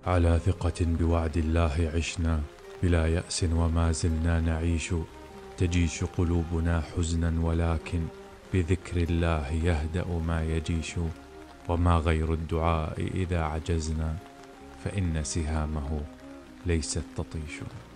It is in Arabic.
على ثقة بوعد الله عشنا، بلا يأس وما زلنا نعيش. تجيش قلوبنا حزنا ولكن بذكر الله يهدأ ما يجيش. وما غير الدعاء إذا عجزنا، فإن سهامه ليست تطيش.